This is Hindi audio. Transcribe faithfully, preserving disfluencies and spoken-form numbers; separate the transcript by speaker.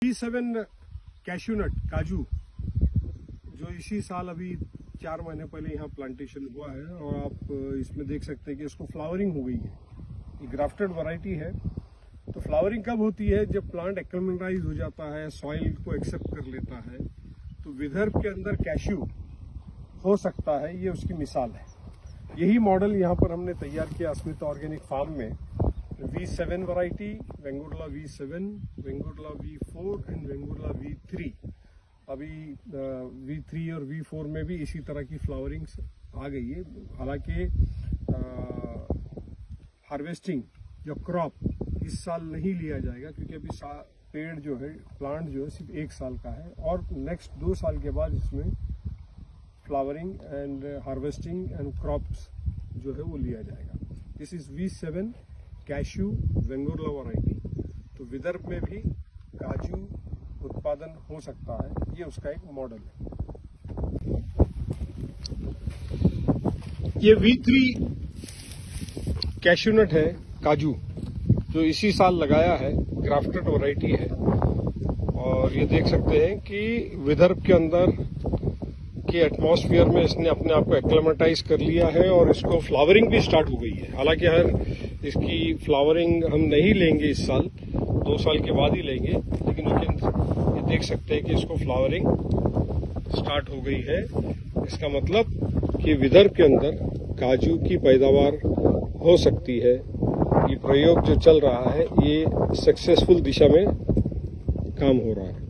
Speaker 1: वी सेवन कैश्यू नट काजू जो इसी साल अभी चार महीने पहले यहाँ प्लांटेशन हुआ है, और आप इसमें देख सकते हैं कि इसको फ्लावरिंग हो गई है। ये ग्राफ्टेड वैरायटी है। तो फ्लावरिंग कब होती है? जब प्लांट एक्लेमेटाइज हो जाता है, सॉइल को एक्सेप्ट कर लेता है, तो विदर्भ के अंदर कैश्यू हो सकता है। ये उसकी मिसाल है। यही मॉडल यहाँ पर हमने तैयार किया अस्मिता ऑर्गेनिक फार्म में। V seven variety, Vengurla V seven, Vengurla V four and Vengurla V three. अभी वी थ्री और वी फोर में भी इसी तरह की फ्लावरिंग्स आ गई है। हालांकि हार्वेस्टिंग या क्रॉप इस साल नहीं लिया जाएगा, क्योंकि अभी पेड़ जो है, प्लांट जो है सिर्फ एक साल का है, और नेक्स्ट दो साल के बाद इसमें flowering and harvesting and crops जो है वो लिया जाएगा। This is V seven cashew Vengurla variety. तो विदर्भ में भी काजू उत्पादन हो सकता है, ये उसका एक मॉडल है। ये वी थ्री कैश्यू नट है काजू, जो इसी साल लगाया है, ग्राफ्टेड वैरायटी है। और ये देख सकते हैं कि विदर्भ के अंदर के एटमॉस्फेयर में इसने अपने आप को एक्लेमेटाइज कर लिया है, और इसको फ्लावरिंग भी स्टार्ट हो गई है। हालांकि हर इसकी फ्लावरिंग हम नहीं लेंगे इस साल, दो साल के बाद ही लेंगे, लेकिन ये देख सकते हैं कि इसको फ्लावरिंग स्टार्ट हो गई है। इसका मतलब कि विदर्भ के अंदर काजू की पैदावार हो सकती है। ये प्रयोग जो चल रहा है, ये सक्सेसफुल दिशा में काम हो रहा है।